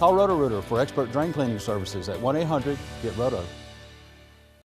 Call Roto-Rooter for expert drain cleaning services at 1-800-GET-ROTO.